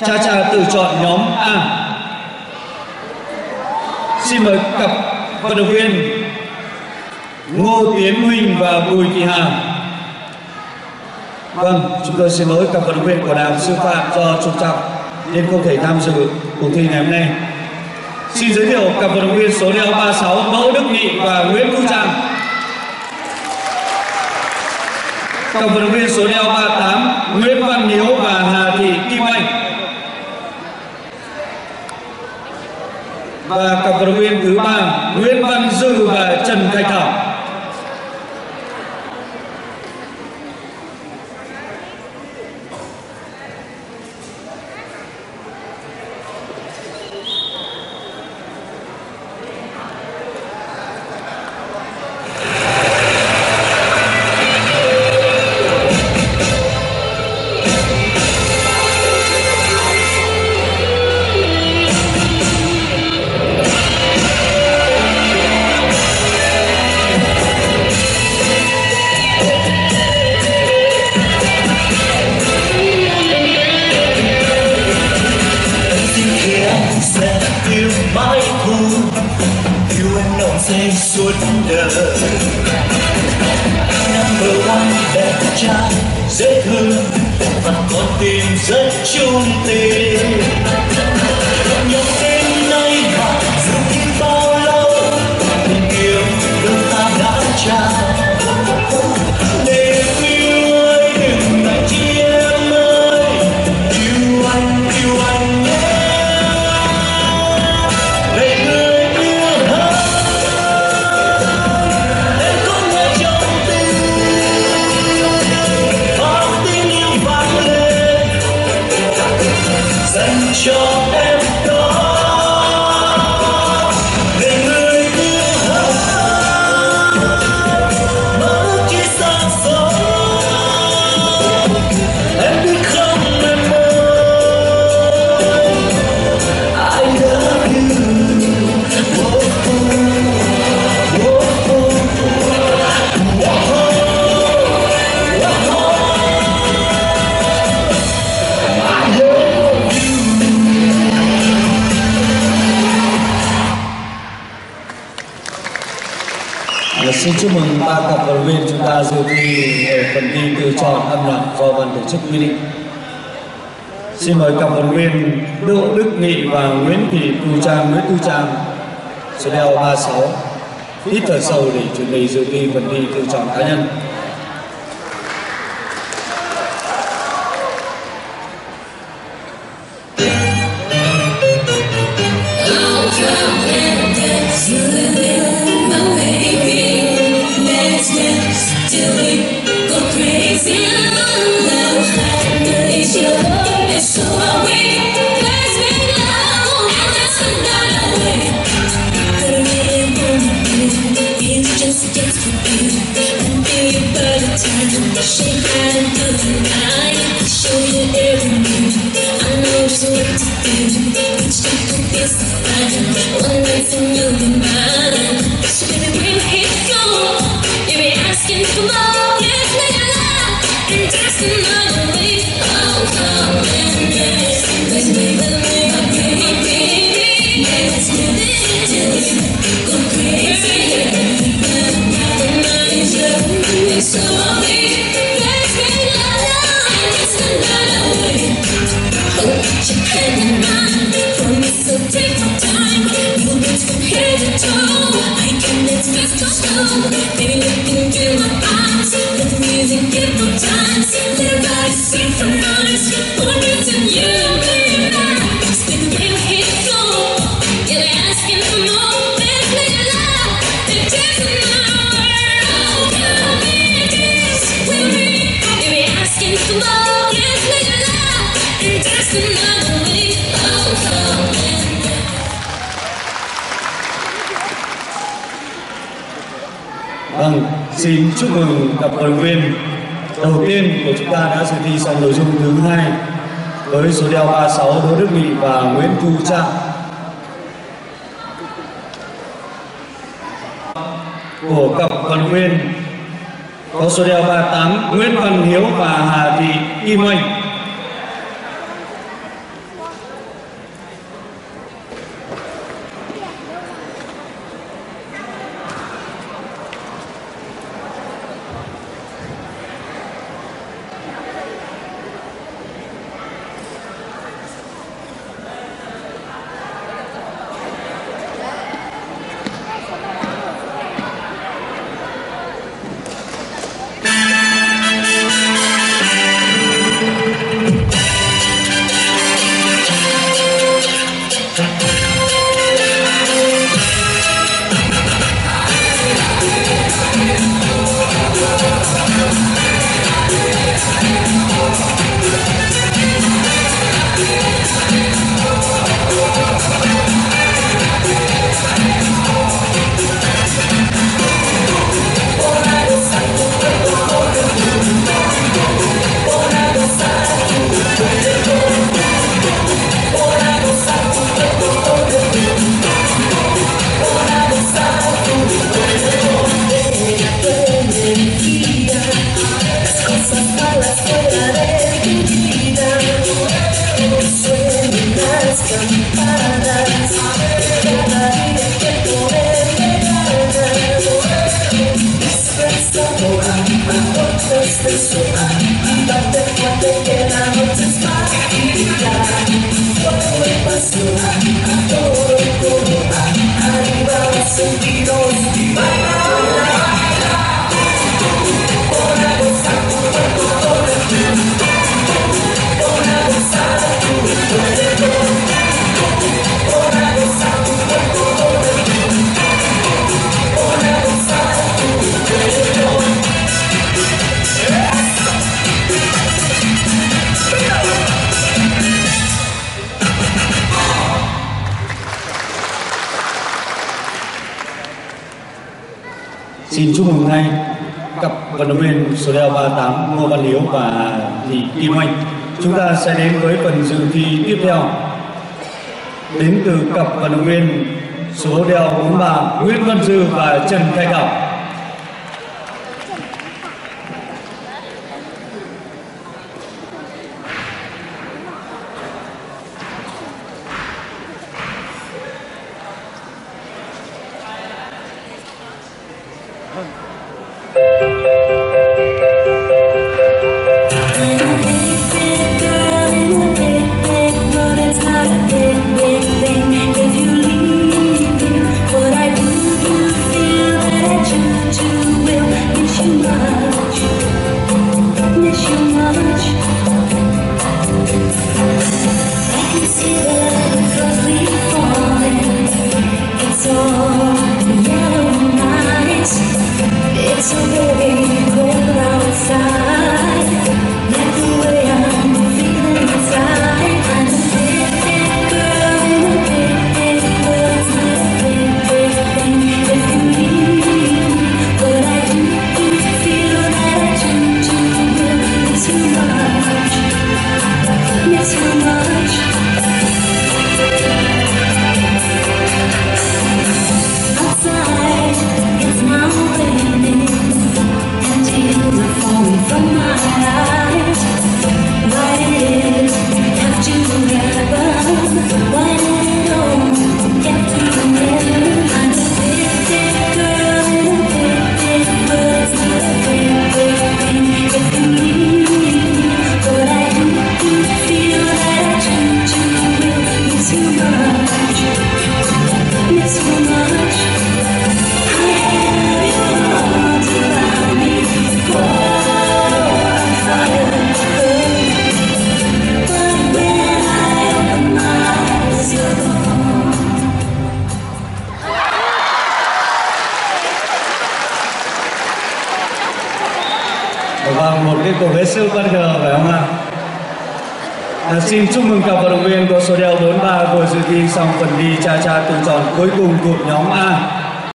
Cha Cha tự chọn nhóm A. Xin mời cặp vận động viên Ngô Tiến Huynh và Bùi Thị Hà. Vâng, chúng tôi xin lỗi cặp vận động viên của Đại học Sư phạm do trục trặc nên không thể tham dự cuộc thi ngày hôm nay. Xin giới thiệu cặp vận động viên số đeo 36 Mẫu Đức Nghị và Nguyễn Thu Trang. Cặp vận động viên số đeo 38 Nguyễn Văn Hiếu và Hà Thị Kim Anh. Và cặp vận động viên thứ 3 Nguyễn Văn Dư và Trần Thanh Thảo. Suốt đời number one đẹp trai dễ thương và con tim rất chung tình. Nhớ đến nay mà dù đi bao lâu tình yêu đôi ta đã trao. Để yêu ơi đừng ngại chi em ơi, yêu anh nhé. Cho em đó để người yêu hơn mơ chỉ xa xôi. Em biết không em ơi, I love you. Xin chúc mừng ba cặp vận động viên chúng ta dự thi ở phần thi tự chọn âm nhạc do ban tổ chức quy định. Xin mời cặp vận động viên Đỗ Đức Nghị và Nguyễn Thu Trang số đeo 36 hít thở sâu để chuẩn bị dự thi phần thi tự chọn cá nhân. Vâng, xin chúc mừng cặp vận động viên đầu tiên của chúng ta đã dự thi sang nội dung thứ 2 với số đeo 36 Đỗ Đức Nghị và Nguyễn Thu Trang. Của cặp vận động viên có số đeo 38 Nguyễn Văn Hiếu và Hà Thị Kim Anh. Xin chúc mừng ngay cặp vận động viên số đeo 38 Ngô Văn Hiếu và Thị Kim Oanh. Chúng ta sẽ đến với phần dự thi tiếp theo. Đến từ cặp vận động viên số đeo 43 Nguyễn Văn Dư và Trần Thái Ngọc. Vâng, một cái cổ vé siêu bất ngờ phải không ạ? Xin chúc mừng cặp vận động viên có số đeo 43 vừa dự thi xong phần đi cha cha tự chọn cuối cùng thuộc nhóm A.